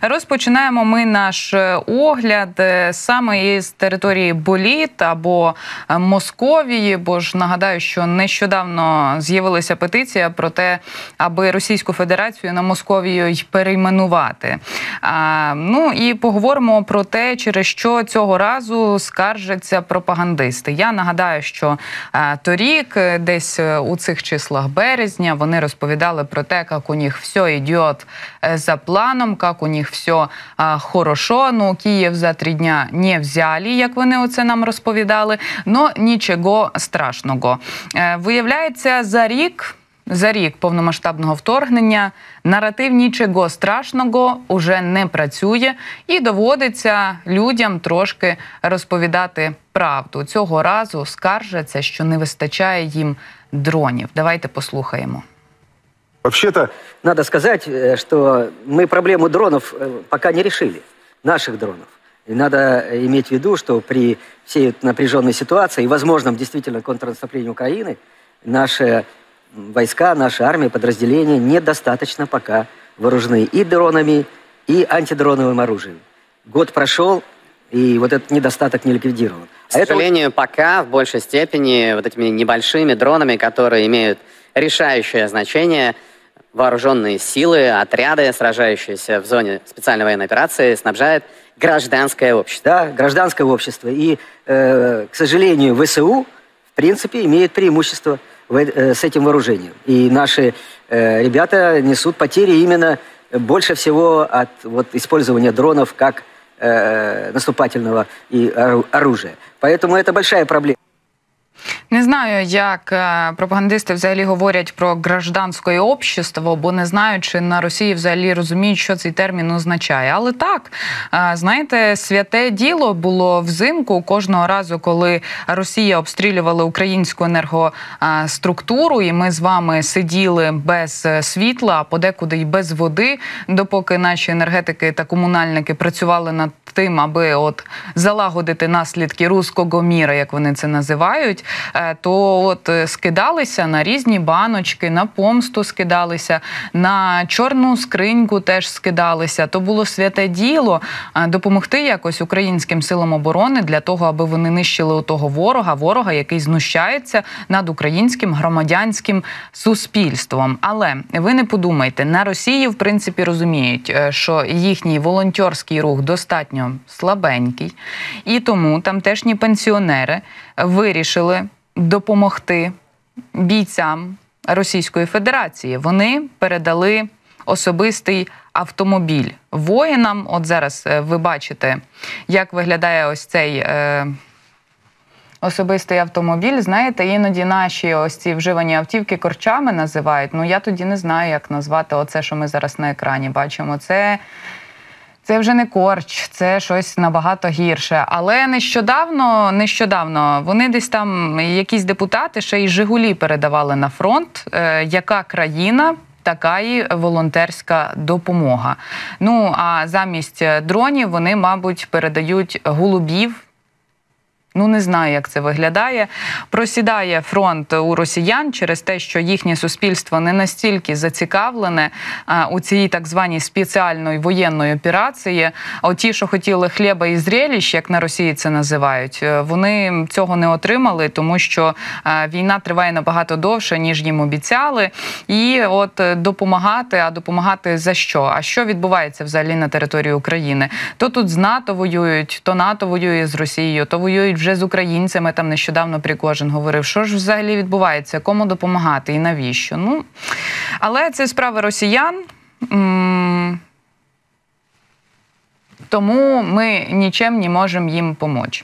Розпочинаємо ми наш огляд саме із території Боліт або Московії, бо ж нагадаю, що нещодавно з'явилася петиція про те, аби Російську Федерацію на Московію й перейменувати. Ну і поговоримо про те, через що цього разу скаржаться пропагандисти. Я нагадаю, що торік, десь у цих числах березня, вони розповідали про те, як у них все йде за планом, як у них все хорошо, ну Київ за 3 дня не взяли, як вони оце нам розповідали, но нічого страшного. Виявляється, за рік повномасштабного вторгнення наратив «нічого страшного» уже не працює і доводиться людям трошки розповідати правду. Цього разу скаржаться, що не вистачає їм дронів. Давайте послухаємо. Вообще-то, надо сказать, что мы проблему дронов пока не решили, наших дронов. И надо иметь в виду, что при всей напряженной ситуации и возможном действительно контрнаступлении Украины наши войска, наша армия, подразделения недостаточно пока вооружены и дронами, и антидроновым оружием. Год прошел, и вот этот недостаток не ликвидирован. К сожалению, пока в большей степени вот этими небольшими дронами, которые имеют решающее значение, вооруженные силы, отряды, сражающиеся в зоне специальной военной операции, снабжает гражданское общество. Да, гражданское общество. И, к сожалению, ВСУ, в принципе, имеет преимущество с этим вооружением. И наши ребята несут потери именно больше всего от использования дронов как наступательного оружия. Поэтому это большая проблема. Не знаю, як пропагандисти взагалі говорять про гражданське общество, бо не знаю, чи на Росії взагалі розуміють, що цей термін означає. Але так, знаєте, святе діло було взимку кожного разу, коли Росія обстрілювала українську енергоструктуру, і ми з вами сиділи без світла, а подекуди й без води, допоки наші енергетики та комунальники працювали над тим, аби залагодити наслідки руського міра, як вони це називають, то скидалися на різні баночки, на помсту скидалися, на чорну скриньку теж скидалися. То було святе діло допомогти якось українським силам оборони для того, аби вони нищили того ворога, який знущається над українським громадянським суспільством. Але ви не подумайте, на Росії, в принципі, розуміють, що їхній волонтерський рух достатньо слабенький, і тому тамтешні пенсіонери вирішили допомогти бійцям Російської Федерації. Вони передали особистий автомобіль воїнам. От зараз ви бачите, як виглядає ось цей особистий автомобіль. Знаєте, іноді наші ось ці вживані автівки корчами називають. Ну, я тоді не знаю, як назвати оце, що ми зараз на екрані бачимо. Це вже не корч, це щось набагато гірше. Але нещодавно вони десь там, якісь депутати, ще й «Жигулі» передавали на фронт. Яка країна, така і волонтерська допомога. Ну, а замість дронів вони, мабуть, передають голубів. Ну, не знаю, як це виглядає. Просідає фронт у росіян через те, що їхнє суспільство не настільки зацікавлене у цій так званій спеціальної воєнної операції. А ті, що хотіли хліба і зрелищ, як на Росії це називають, вони цього не отримали, тому що війна триває набагато довше, ніж їм обіцяли. І допомагати за що? А що відбувається взагалі на території України? То тут з НАТО воюють, то НАТО воює з Росією, то воюють вже з українцями, там нещодавно Пригожин говорив, що ж взагалі відбувається, кому допомагати і навіщо. Ну, але це справа росіян, тому ми нічим не можемо їм допомогти.